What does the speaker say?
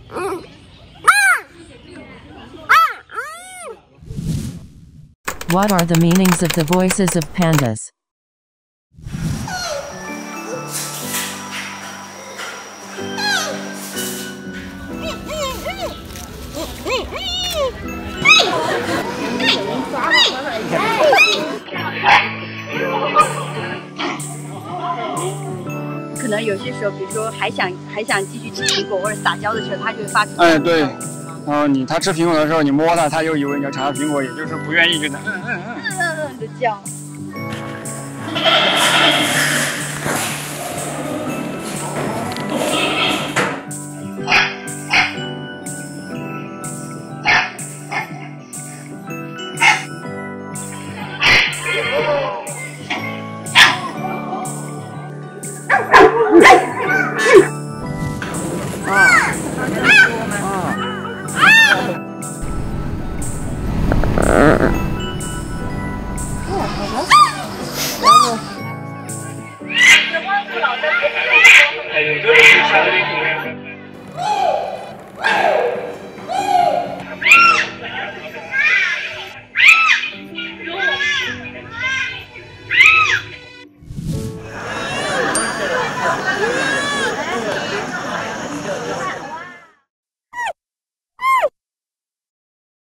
What are the meanings of the voices of pandas? 可能有些时候，比如说还想继续吃苹果或者撒娇的时候，它就会发出。 哎，对。然后它吃苹果的时候，你摸它，它又以为你要尝苹果，也就是不愿意跟它的叫。 有这个是强烈。